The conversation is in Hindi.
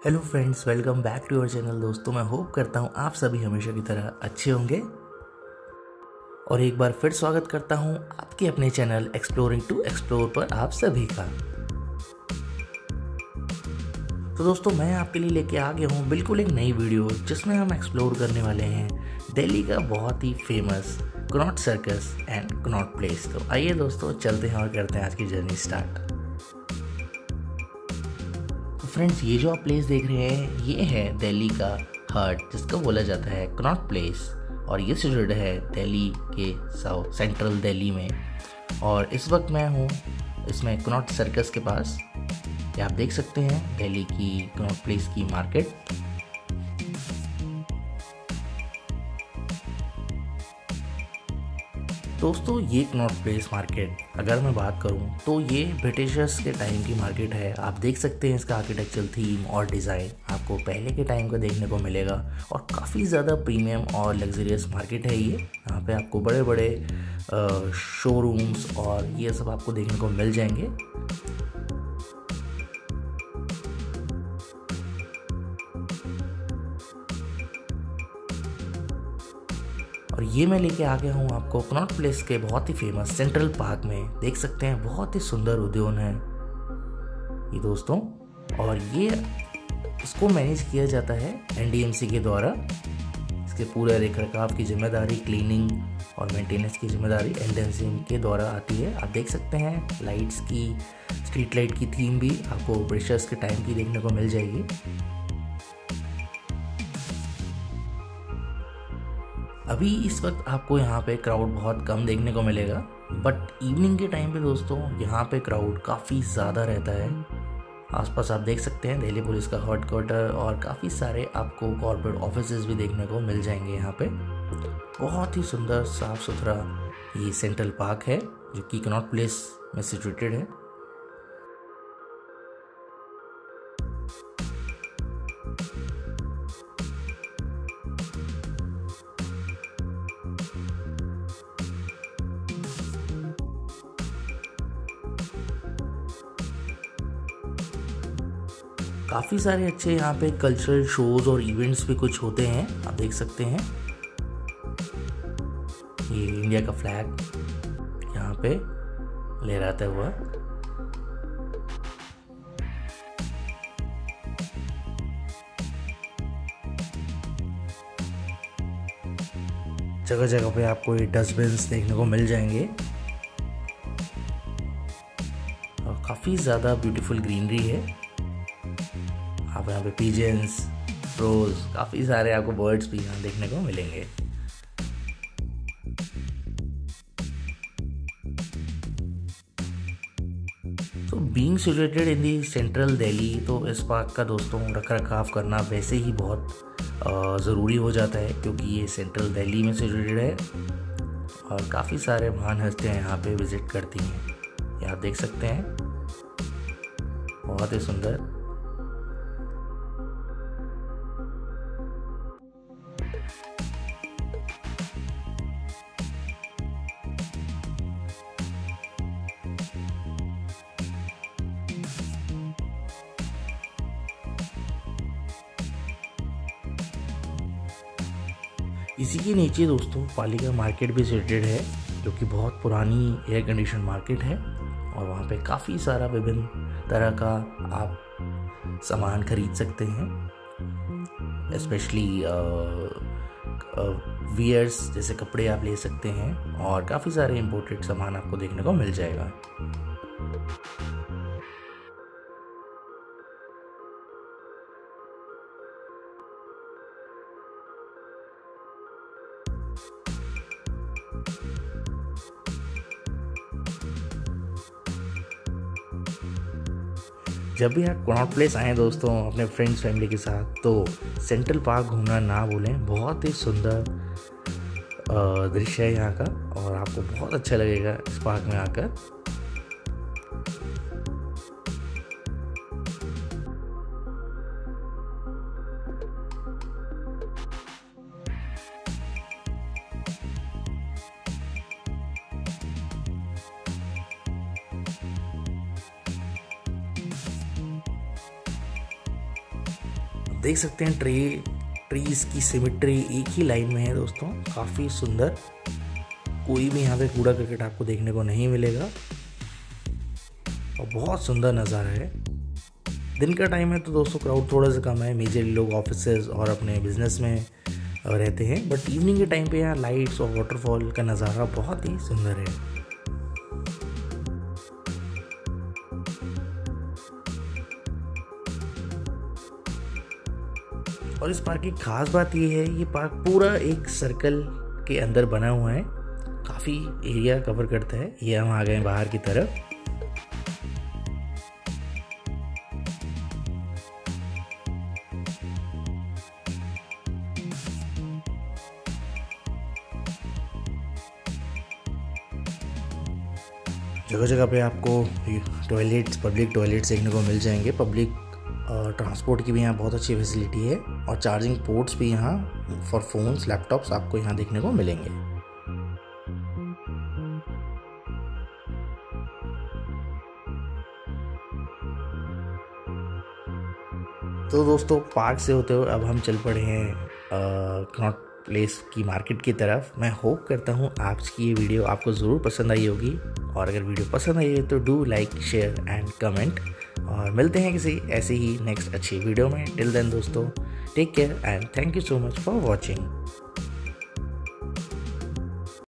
Hello friends, welcome back to your channel. दोस्तों, मैं होप करता हूँ आप सभी हमेशा की तरह अच्छे होंगे और एक बार फिर स्वागत करता हूँ आपके अपने चैनल एक्सप्लोरिंग टू एक्सप्लोर पर आप सभी का। तो दोस्तों, मैं आपके लिए लेके आ गया हूँ बिल्कुल एक नई वीडियो जिसमें हम एक्सप्लोर करने वाले हैं दिल्ली का बहुत ही famous Connaught Circus and Connaught Place. तो आइए दोस्तों, चलते हैं और करते हैं आज की जर्नी स्टार्ट। फ्रेंड्स, ये जो आप प्लेस देख रहे हैं ये है दिल्ली का हार्ट, जिसका बोला जाता है कनॉट प्लेस, और ये सिचुएटेड है दिल्ली के साउथ सेंट्रल दिल्ली में। और इस वक्त मैं हूँ इसमें कनॉट सर्कस के पास। ये आप देख सकते हैं दिल्ली की कनॉट प्लेस की मार्केट। दोस्तों, ये कनॉट प्लेस मार्केट अगर मैं बात करूं तो ये ब्रिटिशर्स के टाइम की मार्केट है। आप देख सकते हैं इसका आर्किटेक्चरल थीम और डिज़ाइन आपको पहले के टाइम का देखने को मिलेगा और काफ़ी ज़्यादा प्रीमियम और लग्जरियस मार्केट है ये। यहाँ पे आपको बड़े बड़े शोरूम्स और ये सब आपको देखने को मिल जाएंगे। और ये मैं लेके आ गया हूँ आपको कनॉट प्लेस के बहुत ही फेमस सेंट्रल पार्क में। देख सकते हैं बहुत ही सुंदर उद्यान है ये दोस्तों, और ये इसको मैनेज किया जाता है एनडीएमसी के द्वारा। इसके पूरे रखरखाव की जिम्मेदारी, क्लीनिंग और मेंटेनेंस की जिम्मेदारी एनडीएमसी के द्वारा आती है। आप देख सकते हैं लाइट्स की, स्ट्रीट लाइट की थीम भी आपको ब्रिटिशर्स के टाइम की देखने को मिल जाएगी। अभी इस वक्त आपको यहाँ पे क्राउड बहुत कम देखने को मिलेगा, बट इवनिंग के टाइम पे दोस्तों यहाँ पे क्राउड काफ़ी ज़्यादा रहता है। आसपास आप देख सकते हैं दिल्ली पुलिस का हेडक्वार्टर और काफ़ी सारे आपको कॉर्पोरेट ऑफिसेज भी देखने को मिल जाएंगे यहाँ पे। बहुत ही सुंदर साफ़ सुथरा ये सेंट्रल पार्क है जो कि कनॉट प्लेस में सिचुएटेड है। काफ़ी सारे अच्छे यहाँ पे कल्चरल शोज़ और इवेंट्स भी कुछ होते हैं। आप देख सकते हैं ये इंडिया का फ्लैग यहाँ पे लहराता हुआ। जगह जगह पे आपको ये डस्टबिन्स देखने को मिल जाएंगे और काफ़ी ज़्यादा ब्यूटीफुल ग्रीनरी है। आप यहाँ पे पिजेंस, रोज, काफ़ी सारे आपको बर्ड्स भी यहाँ देखने को मिलेंगे। तो being situated in the central Delhi, तो इस पार्क का दोस्तों रखरखाव करना वैसे ही बहुत ज़रूरी हो जाता है, क्योंकि ये सेंट्रल दिल्ली में सिचुएटेड है और काफ़ी सारे महान हस्तियाँ यहाँ पे विज़िट करती हैं। ये आप देख सकते हैं बहुत ही सुंदर। इसी के नीचे दोस्तों पालिका मार्केट भी सिचुएटेड है, जो कि बहुत पुरानी एयर कंडीशन मार्केट है और वहाँ पे काफ़ी सारा विभिन्न तरह का आप सामान खरीद सकते हैं। स्पेशली वियर्स जैसे कपड़े आप ले सकते हैं और काफ़ी सारे इम्पोर्टेड सामान आपको देखने को मिल जाएगा। जब भी आप कनॉट प्लेस आएँ दोस्तों अपने फ्रेंड्स फैमिली के साथ, तो सेंट्रल पार्क घूमना ना भूलें। बहुत ही सुंदर दृश्य है यहाँ का और आपको बहुत अच्छा लगेगा इस पार्क में आकर। देख सकते हैं ट्रीज की सिमेट्री एक ही लाइन में है दोस्तों, काफ़ी सुंदर। कोई भी यहाँ पे कूड़ा करकट आपको देखने को नहीं मिलेगा और बहुत सुंदर नज़ारा है। दिन का टाइम है तो दोस्तों क्राउड थोड़ा सा कम है, मेजरली लोग ऑफिसेज और अपने बिजनेस में रहते हैं, बट इवनिंग के टाइम पे यहाँ लाइट्स और वाटरफॉल का नज़ारा बहुत ही सुंदर है। और इस पार्क की खास बात ये है, ये पार्क पूरा एक सर्कल के अंदर बना हुआ है, काफ़ी एरिया कवर करता है। ये हम आ गए बाहर की तरफ। जगह जगह पे आपको टॉयलेट्स, पब्लिक टॉयलेट्स देखने को मिल जाएंगे। पब्लिक ट्रांसपोर्ट की भी यहाँ बहुत अच्छी फैसिलिटी है और चार्जिंग पोर्ट्स भी यहाँ फॉर फोन्स, लैपटॉप्स आपको यहाँ देखने को मिलेंगे। तो दोस्तों पार्क से होते हुए अब हम चल पड़े हैं कनॉट प्लेस की मार्केट की तरफ। मैं होप करता हूँ आज की ये वीडियो आपको ज़रूर पसंद आई होगी, और अगर वीडियो पसंद आई है तो do like, share and comment, और मिलते हैं किसी ऐसे ही नेक्स्ट अच्छी वीडियो में। टिल देन दोस्तों, take care and thank you so much for watching.